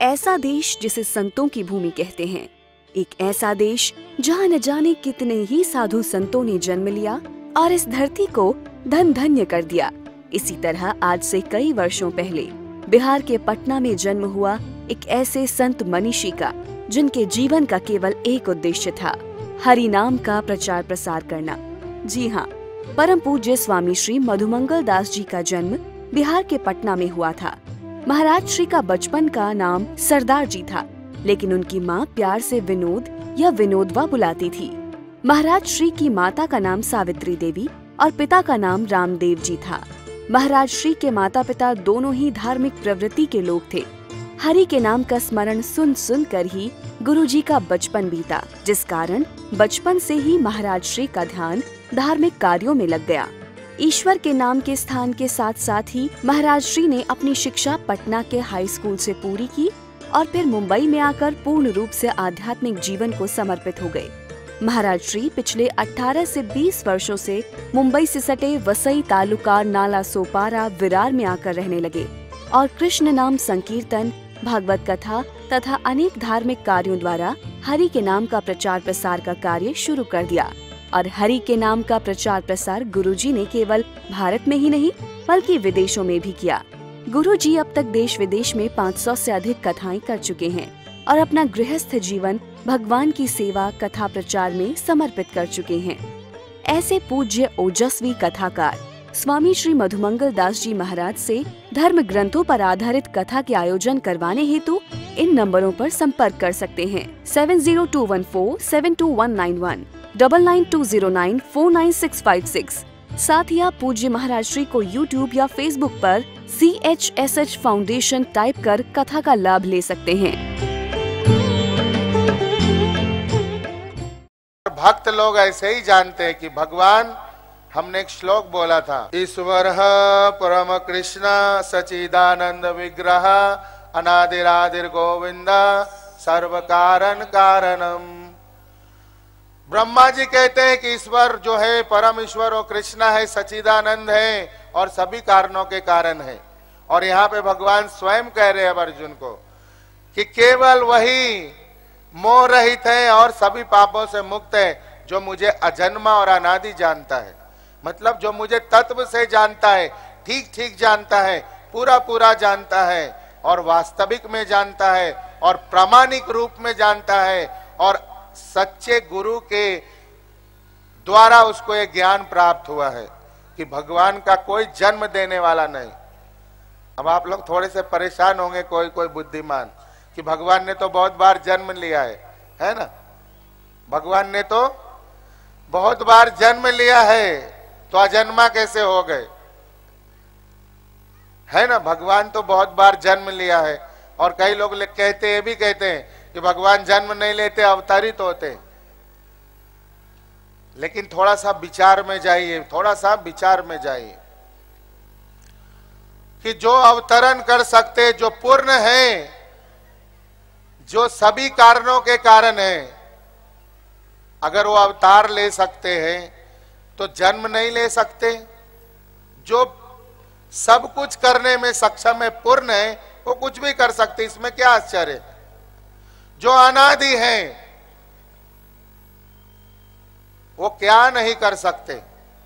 ऐसा देश जिसे संतों की भूमि कहते हैं, एक ऐसा देश जहाँ न जाने कितने ही साधु संतों ने जन्म लिया और इस धरती को धन धन्य कर दिया। इसी तरह आज से कई वर्षों पहले बिहार के पटना में जन्म हुआ एक ऐसे संत मनीषी का, जिनके जीवन का केवल एक उद्देश्य था, हरि नाम का प्रचार प्रसार करना। जी हाँ, परम पूज्य स्वामी श्री मधुमंगल दास जी का जन्म बिहार के पटना में हुआ था। महाराज श्री का बचपन का नाम सरदार जी था, लेकिन उनकी माँ प्यार से विनोद या विनोदवा बुलाती थी। महाराज श्री की माता का नाम सावित्री देवी और पिता का नाम रामदेव जी था। महाराज श्री के माता पिता दोनों ही धार्मिक प्रवृत्ति के लोग थे। हरि के नाम का स्मरण सुन सुन कर ही गुरुजी का बचपन बीता, जिस कारण बचपन से ही महाराज श्री का ध्यान धार्मिक कार्यों में लग गया। ईश्वर के नाम के स्थान के साथ साथ ही महाराज श्री ने अपनी शिक्षा पटना के हाई स्कूल से पूरी की और फिर मुंबई में आकर पूर्ण रूप से आध्यात्मिक जीवन को समर्पित हो गए। महाराज श्री पिछले 18 से 20 वर्षों से मुंबई से सटे वसई तालुका नाला सोपारा विरार में आकर रहने लगे और कृष्ण नाम संकीर्तन, भागवत कथा तथा अनेक धार्मिक कार्यों द्वारा हरि के नाम का प्रचार प्रसार का कार्य शुरू कर दिया। और हरि के नाम का प्रचार प्रसार गुरुजी ने केवल भारत में ही नहीं बल्कि विदेशों में भी किया। गुरुजी अब तक देश विदेश में 500 से अधिक कथाएं कर चुके हैं और अपना गृहस्थ जीवन भगवान की सेवा कथा प्रचार में समर्पित कर चुके हैं। ऐसे पूज्य ओजस्वी कथाकार स्वामी श्री मधुमंगल दास जी महाराज से धर्म ग्रंथों पर आधारित कथा के आयोजन करवाने हेतु इन नंबरों पर संपर्क कर सकते हैं। 7021472191, 9920949656। साथ ही आप पूज्य महाराज श्री को YouTube या Facebook पर CHSH फाउंडेशन टाइप कर कथा का लाभ ले सकते हैं। भक्त लोग ऐसे ही जानते हैं कि भगवान, हमने एक श्लोक बोला था, ईश्वर परम कृष्ण सचिदानंद विग्रह अनादिरादिर गोविंद सर्व कारण कारणम। ब्रह्मा जी कहते हैं कि ईश्वर जो है परम ईश्वर वो कृष्ण है, सचिदानंद है और सभी कारणों के कारण है। और यहाँ पे भगवान स्वयं कह रहे हैं अर्जुन को कि केवल वही मोह रहित है और सभी पापों से मुक्त है जो मुझे अजन्मा और अनादि जानता है। मतलब जो मुझे तत्व से जानता है, ठीक ठीक जानता है, पूरा पूरा जानता है और वास्तविक में जानता है और प्रामाणिक रूप में जानता है और सच्चे गुरु के द्वारा उसको ये ज्ञान प्राप्त हुआ है कि भगवान का कोई जन्म देने वाला नहीं। अब आप लोग थोड़े से परेशान होंगे, कोई कोई बुद्धिमान, कि भगवान ने तो बहुत बार जन्म लिया है ना? भगवान ने तो बहुत बार जन्म लिया है, तो अजन्मा कैसे हो गए? है ना? भगवान तो बहुत बार जन्म लिया है। और कई लोग कहते हैं, भी कहते हैं कि भगवान जन्म नहीं लेते, अवतरित होते। लेकिन थोड़ा सा विचार में जाइए, थोड़ा सा विचार में जाइए कि जो अवतरण कर सकते, जो पूर्ण है, जो सभी कारणों के कारण है, अगर वो अवतार ले सकते हैं तो जन्म नहीं ले सकते? जो सब कुछ करने में सक्षम है, पूर्ण है, वो कुछ भी कर सकते, इसमें क्या आश्चर्य? जो अनादि है वो क्या नहीं कर सकते?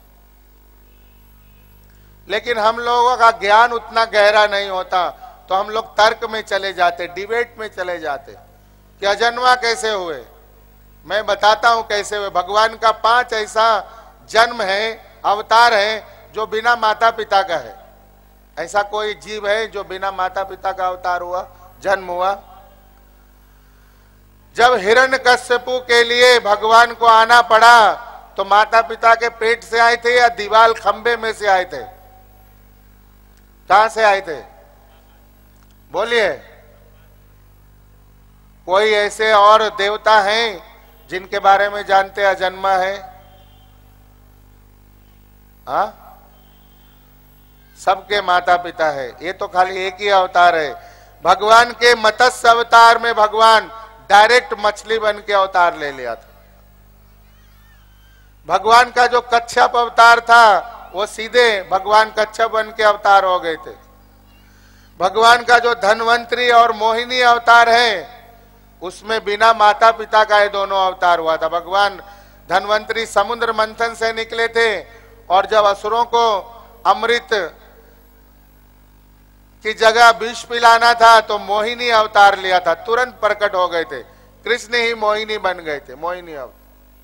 लेकिन हम लोगों का ज्ञान उतना गहरा नहीं होता, तो हम लोग तर्क में चले जाते, डिबेट में चले जाते कि अजन्मा कैसे हुए। मैं बताता हूं कैसे हुए। भगवान का 5 ऐसा जन्म है, अवतार है, जो बिना माता पिता का है। ऐसा कोई जीव है जो बिना माता पिता का अवतार हुआ, जन्म हुआ? जब हिरण्यकश्यपु के लिए भगवान को आना पड़ा तो माता पिता के पेट से आए थे या दीवाल खंबे में से आए थे? कहां से आए थे? बोलिए। कोई ऐसे और देवता हैं जिनके बारे में जानते अजन्मा है? हाँ, सबके माता पिता है। ये तो खाली एक ही अवतार है। भगवान के मत्स्य अवतार में भगवान डायरेक्ट मछली बन के अवतार ले लिया था। भगवान का जो कच्छप अवतार था वो सीधे भगवान कच्छप बन के अवतार हो गए थे। भगवान का जो धन्वंतरी और मोहिनी अवतार है, उसमें बिना माता पिता का ये दोनों अवतार हुआ था। भगवान धन्वंतरी समुद्र मंथन से निकले थे और जब असुरों को अमृत की जगह विष पिलाना था तो मोहिनी अवतार लिया था, तुरंत प्रकट हो गए थे। कृष्ण ही मोहिनी बन गए थे, मोहिनी अवतार।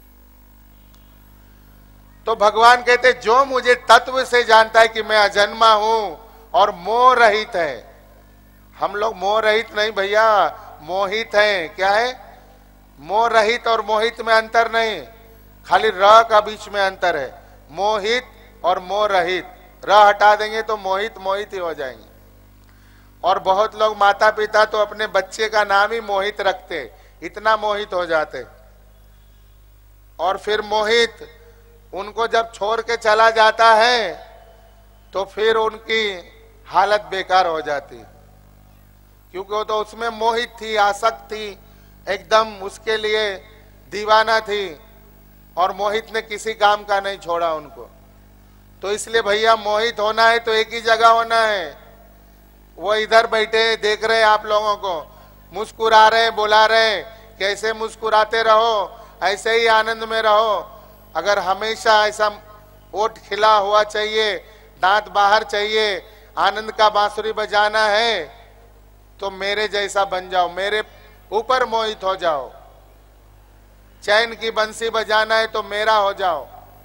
तो भगवान कहते जो मुझे तत्व से जानता है कि मैं अजन्मा हूं और मोह रहित है। हम लोग मोह रहित नहीं भैया, मोहित हैं। क्या है? मोह रहित और मोहित में अंतर नहीं, खाली र का बीच में अंतर है। मोहित और मोह रहित, र हटा देंगे तो मोहित मोहित ही हो जाएंगे। और बहुत लोग माता पिता तो अपने बच्चे का नाम ही मोहित रखते, इतना मोहित हो जाते। और फिर मोहित उनको जब छोड़ के चला जाता है तो फिर उनकी हालत बेकार हो जाती, क्योंकि वो तो उसमें मोहित थी, आसक्त थी, एकदम उसके लिए दीवाना थी, और मोहित ने किसी काम का नहीं छोड़ा उनको। तो इसलिए भैया मोहित होना है तो एक ही जगह होना है। वो इधर बैठे देख रहे आप लोगों को, मुस्कुरा रहे, बुला रहे, कैसे मुस्कुराते रहो, ऐसे ही आनंद में रहो। अगर हमेशा ऐसा ओठ खिला हुआ चाहिए, दांत बाहर चाहिए, आनंद का बांसुरी बजाना है, तो मेरे जैसा बन जाओ, मेरे ऊपर मोहित हो जाओ। चैन की बंसी बजाना है तो मेरा हो जाओ,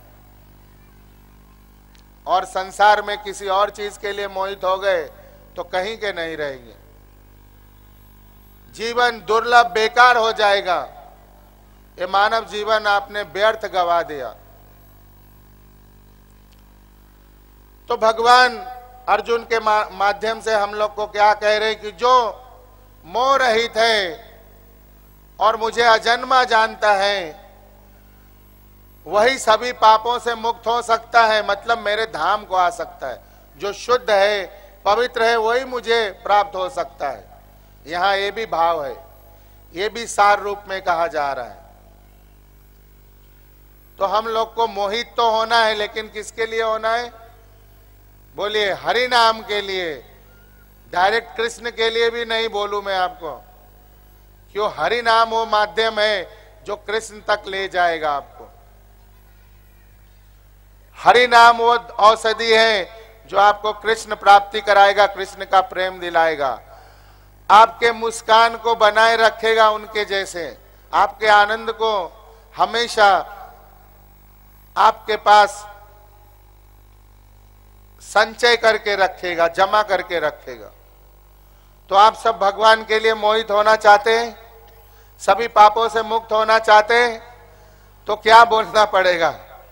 और संसार में किसी और चीज के लिए मोहित हो गए तो कहीं के नहीं रहेंगे। जीवन दुर्लभ बेकार हो जाएगा। ये मानव जीवन आपने व्यर्थ गवा दिया। तो भगवान अर्जुन के माध्यम से हम लोग को क्या कह रहे कि जो मोह रहित है और मुझे अजन्मा जानता है, वही सभी पापों से मुक्त हो सकता है, मतलब मेरे धाम को आ सकता है। जो शुद्ध है, पवित्र है, वही मुझे प्राप्त हो सकता है। यहां ये भी भाव है, ये भी सार रूप में कहा जा रहा है। तो हम लोग को मोहित तो होना है, लेकिन किसके लिए होना है? बोलिए, हरि नाम के लिए। डायरेक्ट कृष्ण के लिए भी नहीं बोलूं मैं आपको, क्यों? हरि नाम वो माध्यम है जो कृष्ण तक ले जाएगा आपको। हरि नाम वो औषधि है जो आपको कृष्ण प्राप्ति कराएगा, कृष्ण का प्रेम दिलाएगा, आपके मुस्कान को बनाए रखेगा उनके जैसे, आपके आनंद को हमेशा आपके पास संचय करके रखेगा, जमा करके रखेगा। तो आप सब भगवान के लिए मोहित होना चाहते हैं, सभी पापों से मुक्त होना चाहते हैं, तो क्या बोलना पड़ेगा?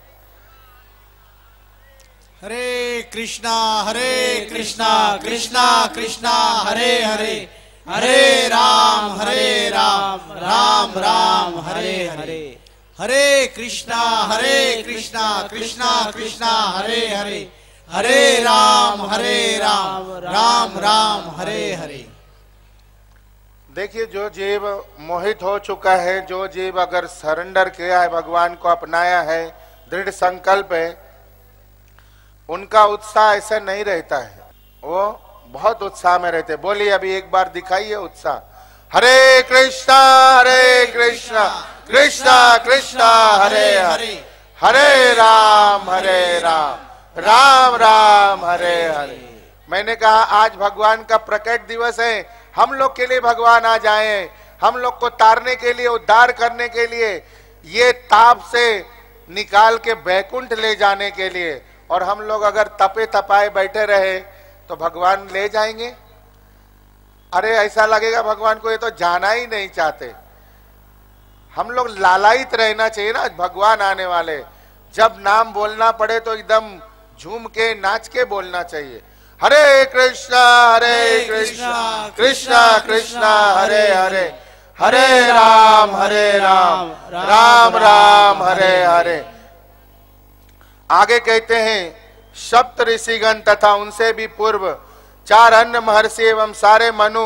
हरे कृष्णा कृष्णा कृष्णा हरे हरे, हरे राम राम राम हरे हरे। हरे कृष्णा कृष्णा कृष्णा हरे हरे, हरे राम राम राम हरे हरे। देखिए, जो जीव मोहित हो चुका है, जो जीव अगर सरेंडर किया है, भगवान को अपनाया है, दृढ़ संकल्प है, उनका उत्साह ऐसा नहीं रहता है, वो बहुत उत्साह में रहते। बोलिए अभी एक बार दिखाइए उत्साह। हरे कृष्णा कृष्णा कृष्णा हरे हरे, हरे राम राम राम हरे हरे। मैंने कहा आज भगवान का प्रकट दिवस है, हम लोग के लिए भगवान आ जाएं, हम लोग को तारने के लिए, उद्धार करने के लिए, ये ताप से निकाल के बैकुंठ ले जाने के लिए। और हम लोग अगर तपे तपाए बैठे रहे तो भगवान ले जाएंगे? अरे ऐसा लगेगा भगवान को ये तो जाना ही नहीं चाहते। हम लोग लालायित रहना चाहिए ना, भगवान आने वाले, जब नाम बोलना पड़े तो एकदम झूम के नाच के बोलना चाहिए। हरे कृष्णा कृष्णा कृष्णा हरे हरे, हरे राम राम राम हरे हरे। आगे कहते हैं, सप्त ऋषिगण तथा उनसे भी पूर्व 4 अन्य महर्षि एवं सारे मनु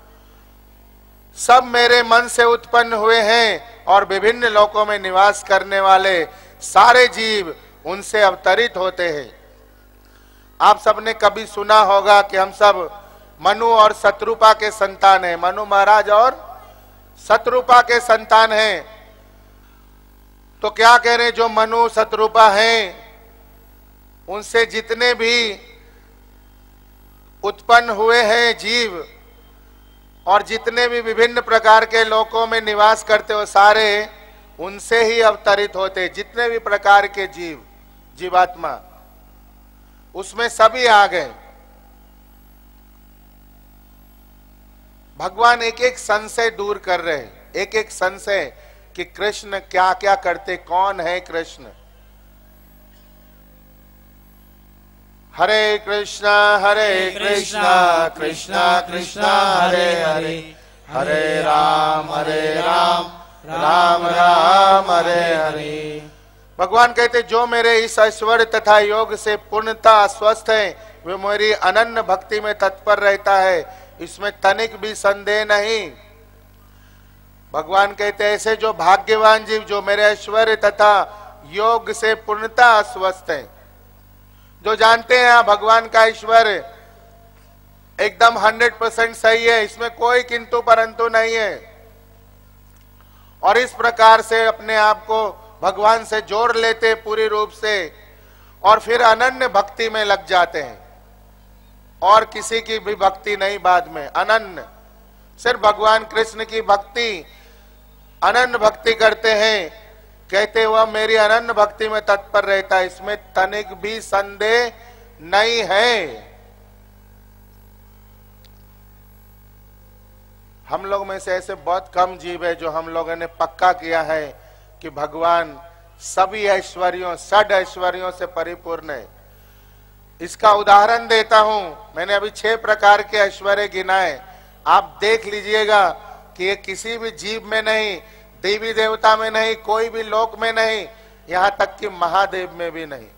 सब मेरे मन से उत्पन्न हुए हैं, और विभिन्न लोकों में निवास करने वाले सारे जीव उनसे अवतरित होते हैं। आप सबने कभी सुना होगा कि हम सब मनु और शत्रुपा के संतान हैं। मनु महाराज और शत्रुपा के संतान हैं। तो क्या कह रहे हैं, जो मनु शत्रुपा हैं उनसे जितने भी उत्पन्न हुए हैं जीव और जितने भी विभिन्न प्रकार के लोकों में निवास करते हो सारे उनसे ही अवतरित होते। जितने भी प्रकार के जीव जीवात्मा उसमें सभी आ गए। भगवान एक एक संशय दूर कर रहे हैं, एक एक संशय कि कृष्ण क्या क्या करते, कौन है कृष्ण। हरे कृष्णा कृष्ण कृष्ण हरे हरे, हरे राम राम राम हरे हरे। भगवान कहते जो मेरे इस ऐश्वर्य तथा योग से पूर्णता स्वस्थ है वे मेरी अनन्य भक्ति में तत्पर रहता है, इसमें तनिक भी संदेह नहीं। भगवान कहते ऐसे जो भाग्यवान जीव जो मेरे ऐश्वर्य तथा योग से पूर्णता स्वस्थ है, जो जानते हैं भगवान का ऐश्वर्य एकदम 100% सही है, इसमें कोई किंतु परंतु नहीं है, और इस प्रकार से अपने आप को भगवान से जोड़ लेते पूरी रूप से और फिर अनन्य भक्ति में लग जाते हैं और किसी की भी भक्ति नहीं, बाद में अनन्य सिर्फ भगवान कृष्ण की भक्ति अनन्य भक्ति करते हैं। कहते वह मेरी अनन्य भक्ति में तत्पर रहता है, इसमें तनिक भी संदेह नहीं है। हम लोग में से ऐसे बहुत कम जीव है जो हम लोगों ने पक्का किया है कि भगवान सभी ऐश्वर्यों षड ऐश्वर्यों से परिपूर्ण है। इसका उदाहरण देता हूं, मैंने अभी 6 प्रकार के ऐश्वर्य गिनाए, आप देख लीजिएगा कि ये किसी भी जीव में नहीं, देवी देवता में नहीं, कोई भी लोक में नहीं, यहां तक कि महादेव में भी नहीं।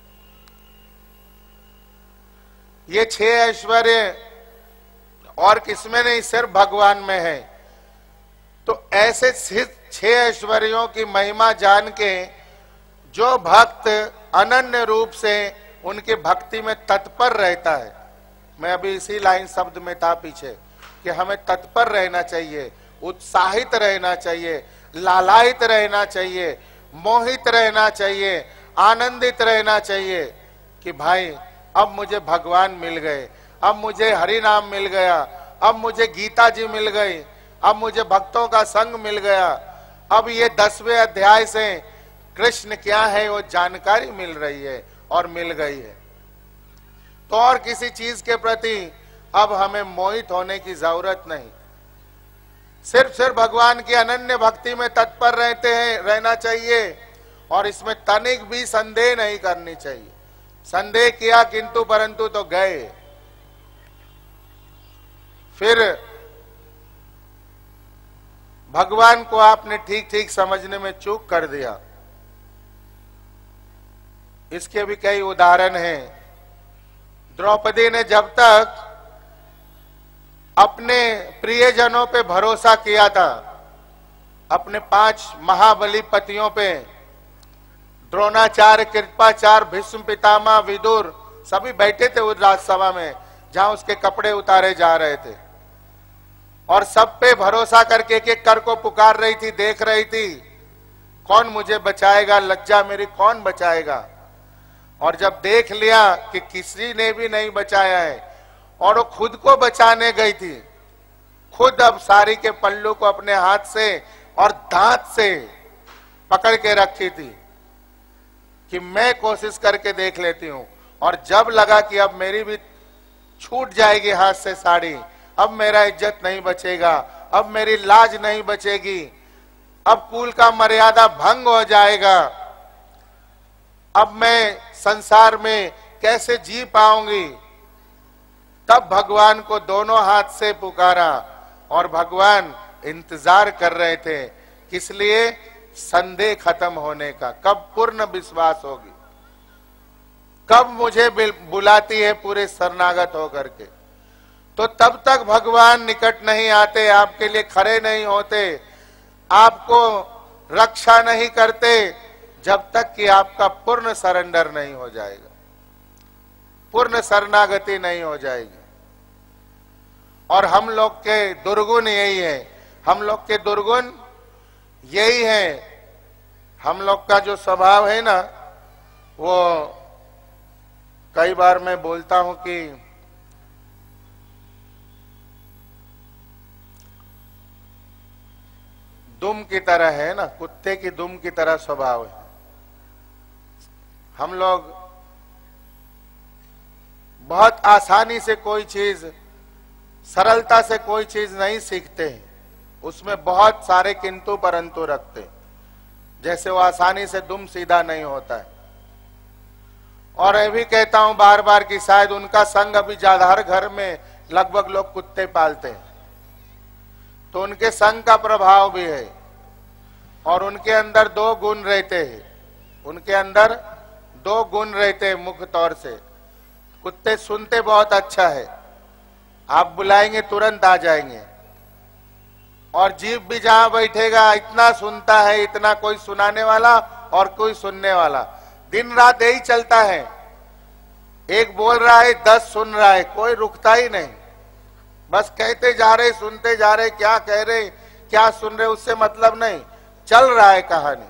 ये 6 ऐश्वर्य और किसमें नहीं, सिर्फ भगवान में है। तो ऐसे 6 ऐश्वर्यों की महिमा जान के जो भक्त अनन्य रूप से उनके भक्ति में तत्पर रहता है, मैं अभी इसी लाइन शब्द में था पीछे कि हमें तत्पर रहना चाहिए, उत्साहित रहना चाहिए, लालायित रहना चाहिए, मोहित रहना चाहिए, आनंदित रहना चाहिए कि भाई अब मुझे भगवान मिल गए, अब मुझे हरि नाम मिल गया, अब मुझे गीता जी मिल गई, अब मुझे भक्तों का संग मिल गया, अब ये 10वें अध्याय से कृष्ण क्या है वो जानकारी मिल रही है और मिल गई है। तो और किसी चीज के प्रति अब हमें मोहित होने की जरूरत नहीं, सिर्फ भगवान की अनन्य भक्ति में तत्पर रहना चाहिए और इसमें तनिक भी संदेह नहीं करनी चाहिए। संदेह किया किंतु परंतु तो गए, फिर भगवान को आपने ठीक ठीक समझने में चूक कर दिया। इसके भी कई उदाहरण हैं। द्रौपदी ने जब तक अपने प्रियजनों पे भरोसा किया था, अपने 5 महाबली पतियों पे, द्रोणाचार्य, कृपाचार्य, भीष्म पितामह, विदुर सभी बैठे थे उस राजसभा में जहां उसके कपड़े उतारे जा रहे थे, और सब पे भरोसा करके एक कर को पुकार रही थी, देख रही थी कौन मुझे बचाएगा, लज्जा मेरी कौन बचाएगा। और जब देख लिया कि किसी ने भी नहीं बचाया है और वो खुद को बचाने गई थी, खुद अब साड़ी के पल्लू को अपने हाथ से और दांत से पकड़ के रखी थी कि मैं कोशिश करके देख लेती हूं, और जब लगा कि अब मेरी भी छूट जाएगी हाथ से साड़ी, अब मेरा इज्जत नहीं बचेगा, अब मेरी लाज नहीं बचेगी, अब कुल का मर्यादा भंग हो जाएगा, अब मैं संसार में कैसे जी पाऊंगी, तब भगवान को दोनों हाथ से पुकारा और भगवान इंतजार कर रहे थे, किस लिए, संदेह खत्म होने का, कब पूर्ण विश्वास होगी, कब मुझे बुलाती है पूरे शरणागत होकर के। तो तब तक भगवान निकट नहीं आते, आपके लिए खड़े नहीं होते, आपको रक्षा नहीं करते, जब तक कि आपका पूर्ण सरेंडर नहीं हो जाएगा, पूर्ण शरणागति नहीं हो जाएगी। और हम लोग के दुर्गुण यही है। हम लोग के दुर्गुण यही है। हम लोग का जो स्वभाव है ना, वो कई बार मैं बोलता हूं कि दुम की तरह है ना, कुत्ते की दुम की तरह स्वभाव है। हम लोग बहुत आसानी से कोई चीज, सरलता से कोई चीज नहीं सीखते हैं, उसमें बहुत सारे किंतु परंतु रखते हैं, जैसे वो आसानी से दुम सीधा नहीं होता है। और ये भी कहता हूं बार बार कि शायद उनका संग अभी ज्यादा, हर घर में लगभग लोग कुत्ते पालते हैं, तो उनके संग का प्रभाव भी है। और उनके अंदर दो गुण रहते हैं, उनके अंदर दो गुण रहते हैं मुख्य तौर से। कुत्ते सुनते बहुत अच्छा है, आप बुलाएंगे तुरंत आ जाएंगे, और जीव भी जहां बैठेगा इतना सुनता है, इतना कोई सुनाने वाला और कोई सुनने वाला, दिन रात यही चलता है। एक बोल रहा है 10 सुन रहा है, कोई रुकता ही नहीं, बस कहते जा रहे, सुनते जा रहे, क्या कह रहे क्या सुन रहे उससे मतलब नहीं, चल रहा है कहानी।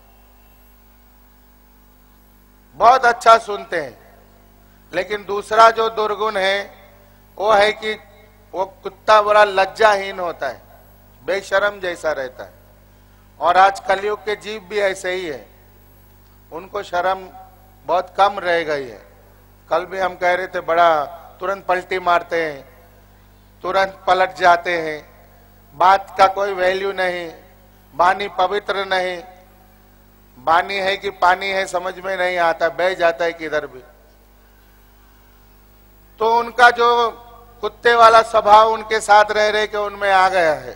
बहुत अच्छा सुनते हैं। लेकिन दूसरा जो दुर्गुण है वो है कि वो कुत्ता बड़ा लज्जाहीन होता है, बेशरम जैसा रहता है। और आज कलयुग के जीव भी ऐसे ही है, उनको शर्म बहुत कम रह गई है। कल भी हम कह रहे थे, बड़ा तुरंत पलटी मारते हैं, तुरंत पलट जाते हैं, बात का कोई वैल्यू नहीं, वाणी पवित्र नहीं, वाणी है कि पानी है समझ में नहीं आता, बह जाता है किधर भी। तो उनका जो कुत्ते वाला स्वभाव उनके साथ रह रहे के उनमें आ गया है,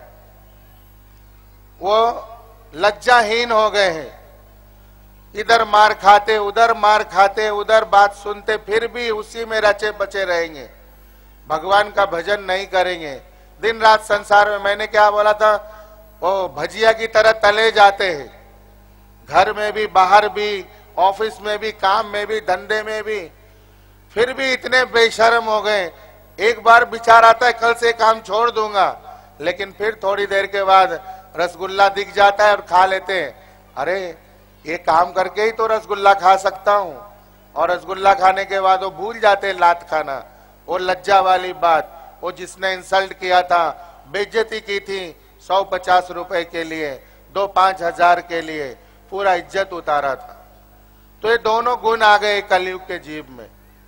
वो लज्जाहीन हो गए हैं। इधर मार खाते, उधर मार खाते, उधर बात सुनते, फिर भी उसी में रचे बचे रहेंगे, भगवान का भजन नहीं करेंगे। दिन रात संसार में, मैंने क्या बोला था, वो भजिया की तरह तले जाते हैं, घर में भी, बाहर भी, ऑफिस में भी, काम में भी, धंधे में भी, फिर भी इतने बेशर्म हो गए। एक बार विचार आता है कल से काम छोड़ दूंगा, लेकिन फिर थोड़ी देर के बाद रसगुल्ला दिख जाता है और खा लेते हैं। अरे ये काम करके ही तो रसगुल्ला खा सकता हूं, और रसगुल्ला खाने के बाद वो भूल जाते हैं लात खाना, वो लज्जा वाली बात, वो जिसने इंसल्ट किया था, बेइज्जती की थी 150 रुपए के लिए, 2-5 हजार के लिए, पूरा इज्जत उतारा था। तो ये दोनों गुण आ गए कलयुग के जीव में।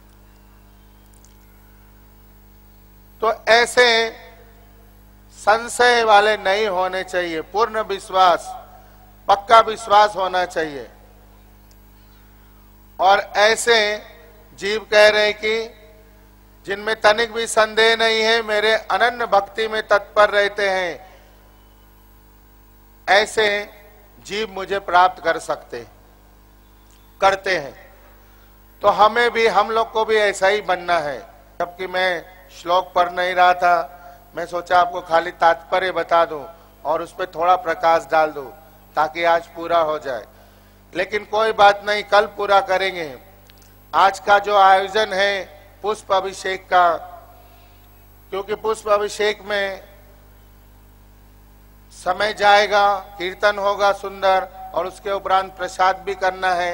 तो ऐसे संशय वाले नहीं होने चाहिए, पूर्ण विश्वास, पक्का विश्वास होना चाहिए। और ऐसे जीव कह रहे हैं कि जिनमें तनिक भी संदेह नहीं है, मेरे अनन्य भक्ति में तत्पर रहते हैं, ऐसे जीव मुझे प्राप्त कर सकते करते हैं। तो हमें भी, हम लोग को भी ऐसा ही बनना है। जबकि मैं श्लोक पढ़ नहीं रहा था, मैं सोचा आपको खाली तात्पर्य बता दूं और उस पर थोड़ा प्रकाश डाल दूं ताकि आज पूरा हो जाए। लेकिन कोई बात नहीं, कल पूरा करेंगे। आज का जो आयोजन है पुष्प अभिषेक का, क्योंकि पुष्प अभिषेक में समय जाएगा, कीर्तन होगा सुंदर, और उसके उपरांत प्रसाद भी करना है।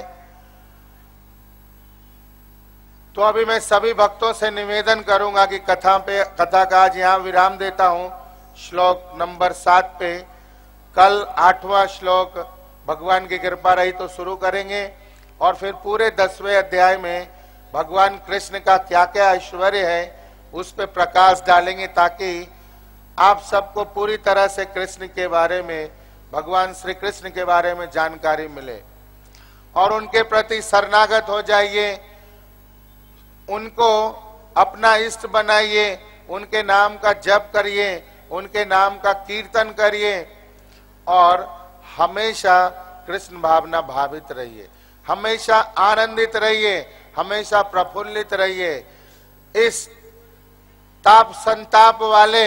तो अभी मैं सभी भक्तों से निवेदन करूंगा कि कथा का आज यहाँ विराम देता हूँ, श्लोक नंबर 7 पे। कल 8वां श्लोक भगवान की कृपा रही तो शुरू करेंगे, और फिर पूरे 10वें अध्याय में भगवान कृष्ण का क्या क्या ऐश्वर्य है उस पे प्रकाश डालेंगे, ताकि आप सबको पूरी तरह से कृष्ण के बारे में, भगवान श्री कृष्ण के बारे में जानकारी मिले, और उनके प्रति शरणागत हो जाइए, उनको अपना इष्ट बनाइए, उनके नाम का जप करिए, उनके नाम का कीर्तन करिए, और हमेशा कृष्ण भावना भावित रहिए, हमेशा आनंदित रहिए, हमेशा प्रफुल्लित रहिए। इस ताप संताप वाले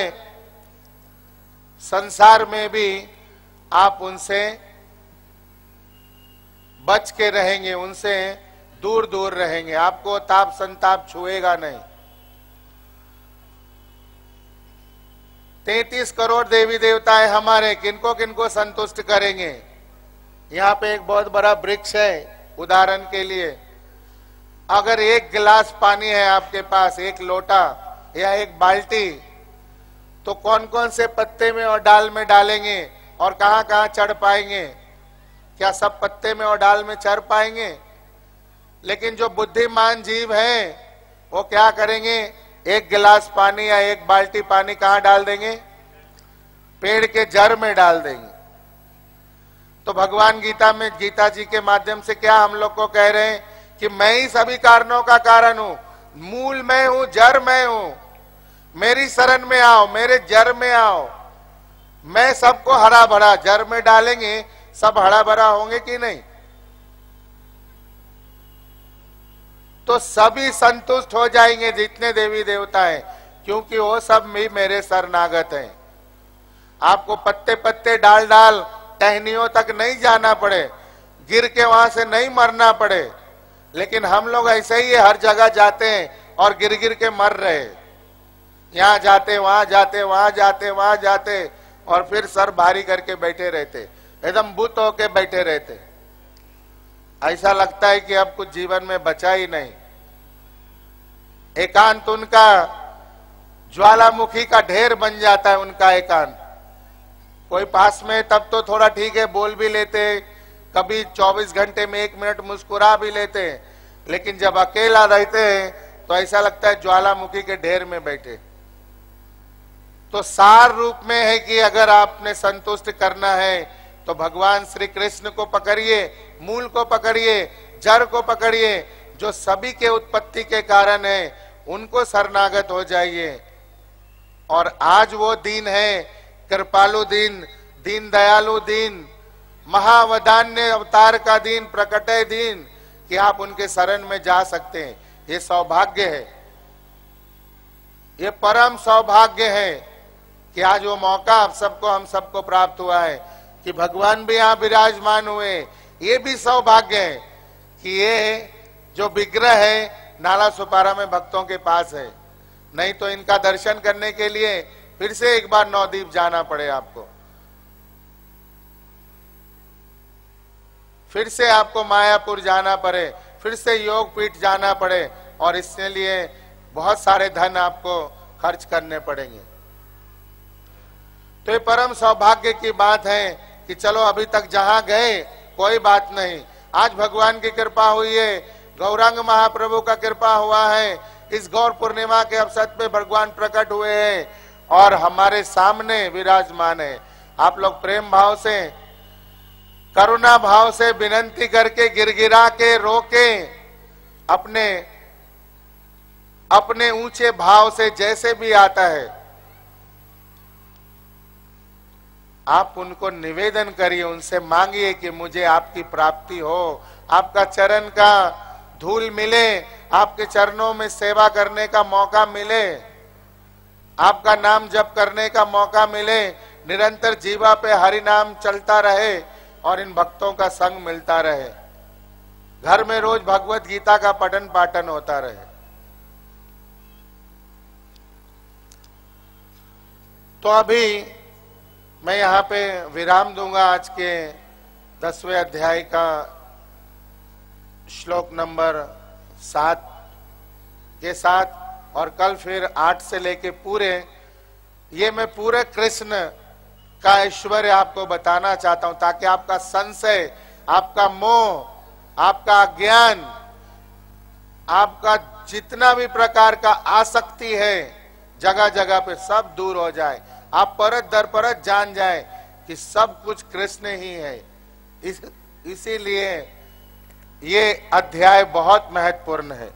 संसार में भी आप उनसे बच के रहेंगे, उनसे दूर दूर रहेंगे, आपको ताप संताप छुएगा नहीं। 33 करोड़ देवी देवताएं हमारे, किनको किनको संतुष्ट करेंगे। यहाँ पे एक बहुत बड़ा वृक्ष है, उदाहरण के लिए अगर एक गिलास पानी है आपके पास, एक लोटा या एक बाल्टी, तो कौन कौन से पत्ते में और डाल में डालेंगे और कहां कहां चढ़ पाएंगे? क्या सब पत्ते में और डाल में चढ़ पाएंगे? लेकिन जो बुद्धिमान जीव हैं वो क्या करेंगे? एक गिलास पानी या एक बाल्टी पानी कहां डाल देंगे? पेड़ के जड़ में डाल देंगे। तो भगवान गीता में, गीता जी के माध्यम से क्या हम लोग को कह रहे हैं कि मैं ही सभी कारणों का कारण हूं, मूल मैं हूं, जड़ मैं हूं, मेरी शरण में आओ, मेरे जड़ में आओ, मैं सबको हरा भरा। जड़ में डालेंगे सब हरा भरा होंगे कि नहीं? तो सभी संतुष्ट हो जाएंगे जितने देवी देवता हैं, क्योंकि वो सब भी मेरे शरणागत हैं। आपको पत्ते पत्ते डाल डाल टहनियों तक नहीं जाना पड़े, गिर के वहां से नहीं मरना पड़े, लेकिन हम लोग ऐसे ही हर जगह जाते हैं और गिर गिर के मर रहे, यहां जाते वहां जाते वहां जाते वहां जाते और फिर सर भारी करके बैठे रहते, एकदम बुत होके बैठे रहते। ऐसा लगता है कि अब कुछ जीवन में बचा ही नहीं। एकांत उनका ज्वालामुखी का ढेर बन जाता है, उनका एकांत। कोई पास में तब तो थोड़ा ठीक है, बोल भी लेते, कभी 24 घंटे में 1 मिनट मुस्कुरा भी लेते, लेकिन जब अकेला रहते हैं तो ऐसा लगता है ज्वालामुखी के ढेर में बैठे। तो सार रूप में है कि अगर आपने संतुष्ट करना है तो भगवान श्री कृष्ण को पकड़िए, मूल को पकड़िए, जड़ को पकड़िए, जो सभी के उत्पत्ति के कारण है, उनको शरणागत हो जाइए। और आज वो दिन है कृपालु दिन, दीन दयालु दिन, महावदान्य अवतार का दिन, प्रकटय दिन, कि आप उनके शरण में जा सकते हैं। ये सौभाग्य है, ये परम सौभाग्य है कि आज वो मौका आप सबको, हम सबको प्राप्त हुआ है कि भगवान भी यहाँ विराजमान हुए। ये भी सौभाग्य है कि ये जो विग्रह है नाला सुपारा में भक्तों के पास है, नहीं तो इनका दर्शन करने के लिए फिर से एक बार नवद्वीप जाना पड़े आपको, फिर से आपको मायापुर जाना पड़े, फिर से योगपीठ जाना पड़े, और इसके लिए बहुत सारे धन आपको खर्च करने पड़ेंगे। तो ये परम सौभाग्य की बात है कि चलो अभी तक जहां गए कोई बात नहीं, आज भगवान की कृपा हुई है, गौरांग महाप्रभु का कृपा हुआ है, इस गौर पूर्णिमा के अवसर पे भगवान प्रकट हुए हैं और हमारे सामने विराजमान है। आप लोग प्रेम भाव से, करुणा भाव से विनंती करके, गिरगिरा के, रोके, अपने अपने ऊंचे भाव से जैसे भी आता है आप उनको निवेदन करिए, उनसे मांगिए कि मुझे आपकी प्राप्ति हो, आपका चरण का धूल मिले, आपके चरणों में सेवा करने का मौका मिले, आपका नाम जप करने का मौका मिले, निरंतर जीवा पे हरि नाम चलता रहे और इन भक्तों का संग मिलता रहे, घर में रोज भगवत गीता का पठन पाठन होता रहे। तो अभी मैं यहाँ पे विराम दूंगा आज के 10वें अध्याय का श्लोक नंबर 7 के साथ, और कल फिर 8 से लेके पूरे, ये मैं पूरे कृष्ण का ऐश्वर्य आपको बताना चाहता हूं, ताकि आपका संशय, आपका मोह, आपका ज्ञान, आपका जितना भी प्रकार का आसक्ति है जगह जगह पे सब दूर हो जाए, आप परत दर परत जान जाए कि सब कुछ कृष्ण ही है। इसीलिए ये अध्याय बहुत महत्वपूर्ण है।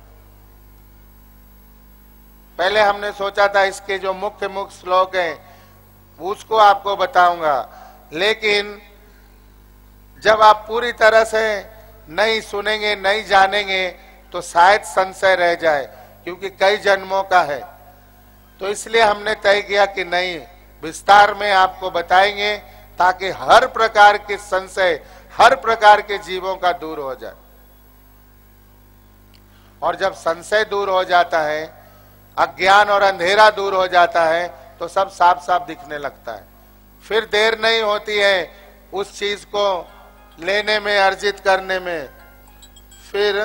पहले हमने सोचा था इसके जो मुख्य श्लोक हैं उसको आपको बताऊंगा, लेकिन जब आप पूरी तरह से नहीं सुनेंगे, नहीं जानेंगे तो शायद संशय रह जाए, क्योंकि कई जन्मों का है। तो इसलिए हमने तय किया कि नहीं, विस्तार में आपको बताएंगे ताकि हर प्रकार के संशय, हर प्रकार के जीवों का दूर हो जाए। और जब संशय दूर हो जाता है, अज्ञान और अंधेरा दूर हो जाता है, तो सब साफ साफ दिखने लगता है। फिर देर नहीं होती है उस चीज को लेने में, अर्जित करने में। फिर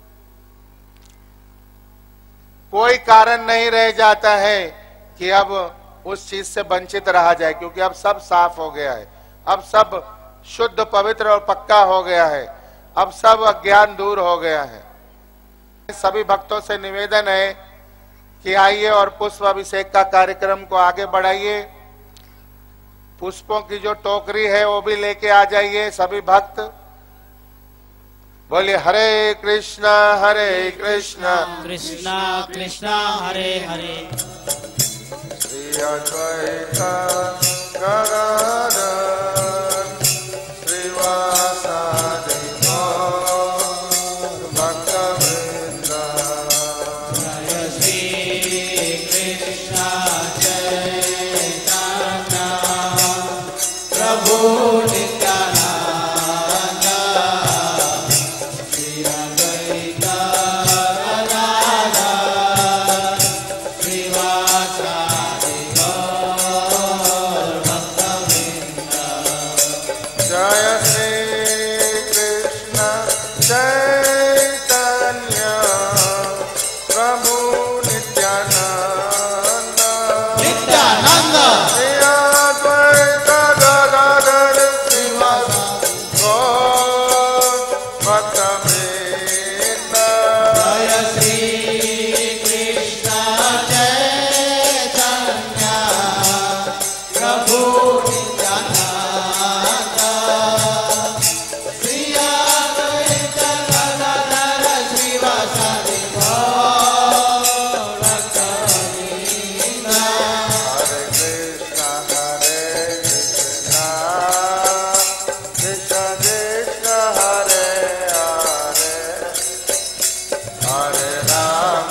कोई कारण नहीं रह जाता है कि अब उस चीज से वंचित रहा जाए, क्योंकि अब सब साफ हो गया है, अब सब शुद्ध पवित्र और पक्का हो गया है, अब सब अज्ञान दूर हो गया है। सभी भक्तों से निवेदन है कि आइए और पुष्प अभिषेक का कार्यक्रम को आगे बढ़ाइए। पुष्पों की जो टोकरी है वो भी लेके आ जाइए सभी भक्त। बोलिए हरे कृष्णा कृष्णा कृष्णा हरे हरे, श्री अद्वैत गदाधर श्रीवासादि गौर भक्तवृंद। जय श्री कृष्ण चैतन्य प्रभु नित्यानंद, श्री अद्वैत गदाधर श्रीवासादि गौर भक्तवृंद। जय श्री कृष्ण चैतन्य प्रभु नित्यानंद, नित्यानंद श्री अद्वैत गदाधर श्रीवासादि गौर भक्तवृंद। जय श्री कृष्ण चैतन्य प्रभु नित्यानंद, श्री अद्वैत गदाधर श्रीवासादि गौर भक्तवृंद। हरे कृष्णा कृष्ण कृष्ण हरे हरे, हरे राम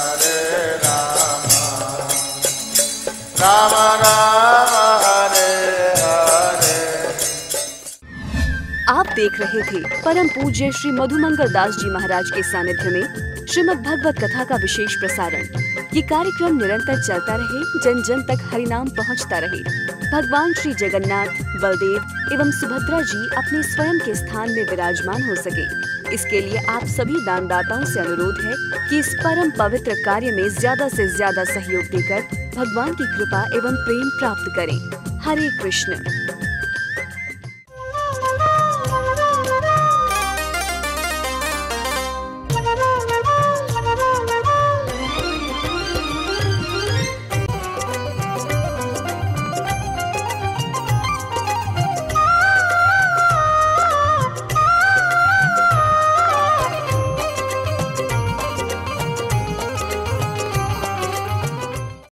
राम राम हरे हरे। आप देख रहे थे परम पूज्य श्री मधुमंगल दास जी महाराज के सानिध्य में श्रीमद् भगवत कथा का विशेष प्रसारण। ये कार्यक्रम निरंतर चलता रहे, जन जन तक हरिनाम पहुंचता रहे। भगवान श्री जगन्नाथ, बलदेव एवं सुभद्रा जी अपने स्वयं के स्थान में विराजमान हो सके, इसके लिए आप सभी दानदाताओं से अनुरोध है कि इस परम पवित्र कार्य में ज्यादा से ज्यादा सहयोग देकर भगवान की कृपा एवं प्रेम प्राप्त करें। हरे कृष्ण।